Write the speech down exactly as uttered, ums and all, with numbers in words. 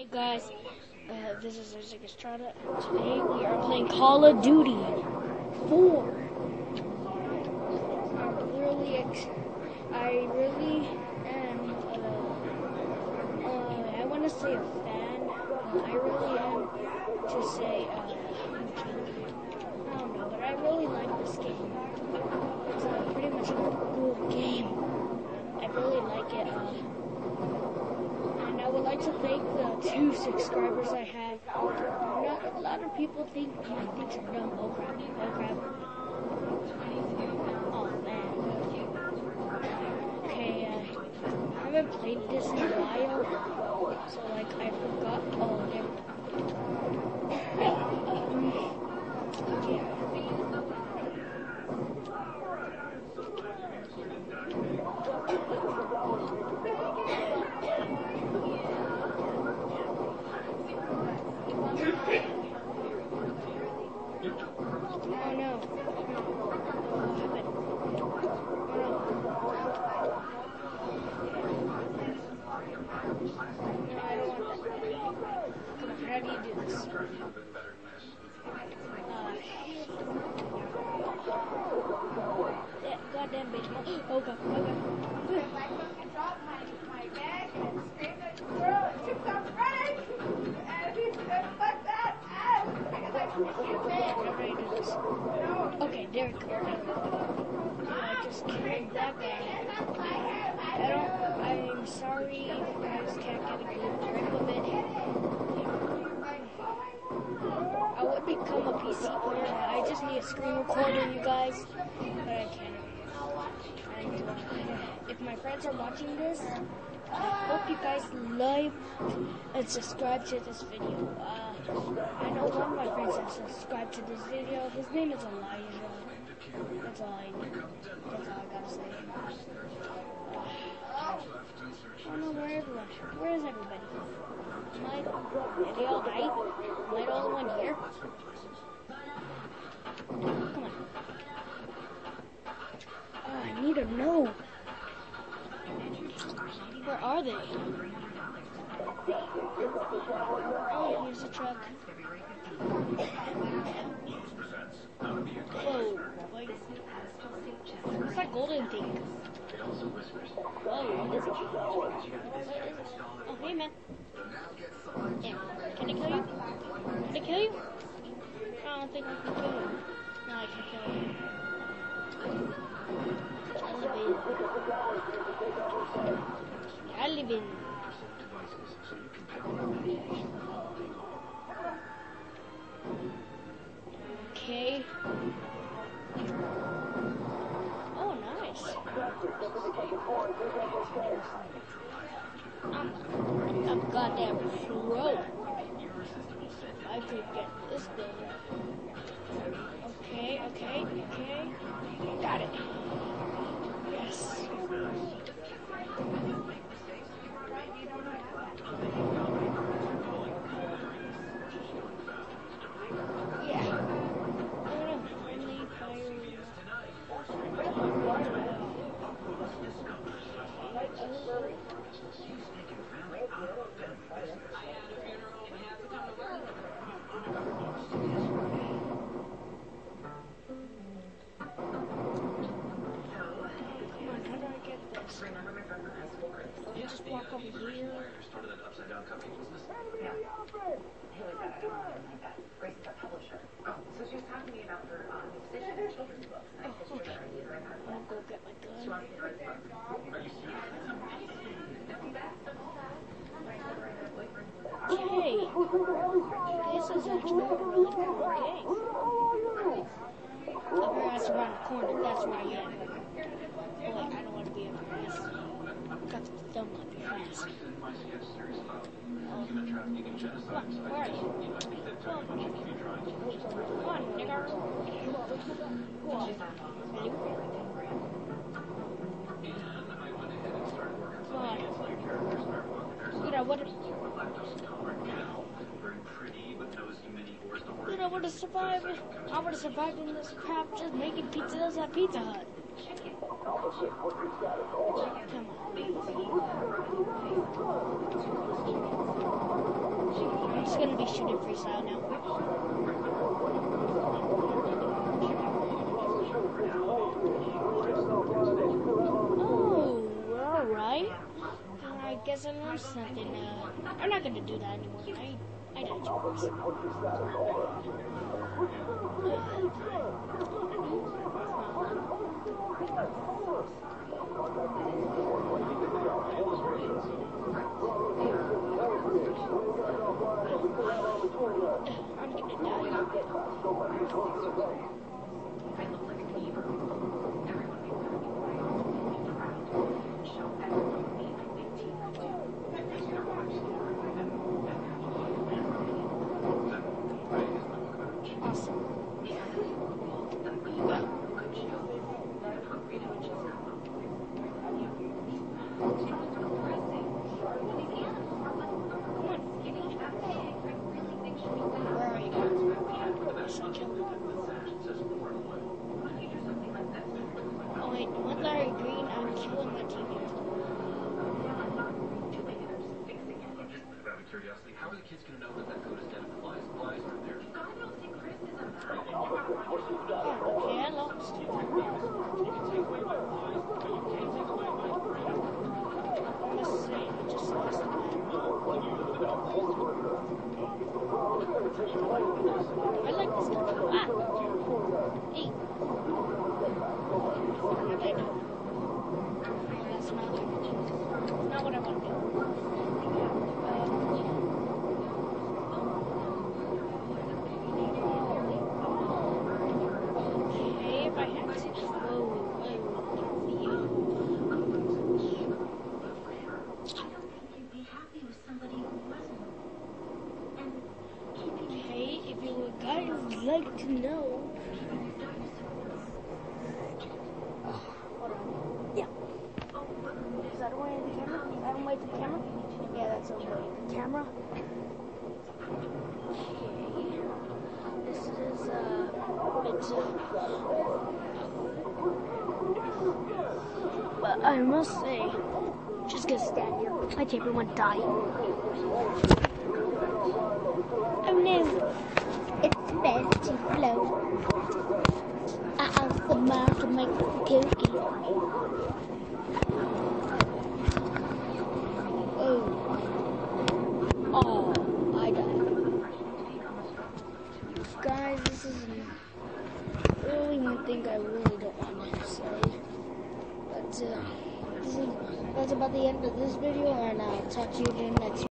Hey guys, uh, this is Isaac Estrada. Today we are playing Call of Duty four. I'm really, ex I really am, uh, uh, I want to say a fan. Uh, I really am to say, uh, I don't know, but I really like this game. It's uh, pretty much a cool game. I really like it. Uh, I would like to thank the two subscribers I have. Not, a lot of people think my things are dumb. Oh crap, oh crap. Oh man. Okay, uh, I haven't played this in a while, so like I forgot. Oh, there we go. Um, yeah. Oh no. What happened? Oh no. No, I don't want that. Come on, how do you do this? Uh, yeah, goddamn bitch. Oh god, oh god. I dropped my, my bag and screamed at the girl and took off running. And he said, fuck that ass. Because I can't say it. I'm ready to do this. Okay, there we go. I just killed that guy. I don't, I'm sorry if you guys can't get a good grip of it. I would become a P C player. I just need a screen recorder, you guys. But I can't. And uh, if my friends are watching this, I hope you guys like and subscribe to this video. Uh, I know one of my friends has subscribed to this video. His name is Elijah. That's all I need. That's all I gotta say. Uh, oh no, where everyone? Where is everybody? Am I, are they all right? Am I the only one here? Come on. Oh, I need to know. Where are they? Oh, here's the truck. Whoa, wait. What's that golden thing? Whoa, what is it? What is it? Oh, hey man. Yeah. Can I kill you? Can I kill you? I don't think I can kill you. No, I can't kill you. I live in. Okay. Oh, nice. I'm, I'm goddamn pro. I could get this done. Okay, okay, okay. Got it. Yes. Yeah. Oh no, friendly fire. Just walk over here. Started that upside down cupcake business. Yeah. Who is that? I don't know anything like that. Grace is a publisher. Oh, so she was talking to me about her um, position in children's books. And I Oh, pitched okay. her the idea that I had. I'll go get my She gun. wants me to write the book. Are you serious? Hey, this is actually a really cool game. Up your ass around the corner, that's where I am. Oh wait, I don't want to be up your ass. Got some thumb up your ass. Oh. Come on, where are you? Come on. Come on, nigga. Come on. Come on. Dude, I would've... Dude, I would've survived. I would've survived in this crap just making pizzas at Pizza Hut. Come on. just gonna be shooting freestyle now. Oh, alright. I guess I learned something. Uh, I'm not gonna do that anymore. I, I got you. I'm gonna die. Oh wait, one Larry Green, I'm killing my teammate. Out of curiosity, how are the kids going to know that that code is dead if the flies, flies aren't there? Okay, I lost. Let's see, I just lost the I like this guy. Ah! Hey! What did I do? That's not what I do. Not what I want to do. Okay, if I had to. Whoa, I will you. You'd be happy with somebody who wasn't. Okay, if you would guys like to know. Hold on. Yeah. Is that away the camera? Is that away the camera? Yeah, that's away the camera. Okay. This is uh it's uh but I must say, just gonna stand here. Let everyone die. Oh no, it's the best to flow. I asked the man to make the cookie. Oh. Oh, I died. Guys, this is really one thing I really don't want to say. But, uh, this is, that's about the end of this video, and I'll talk to you in the next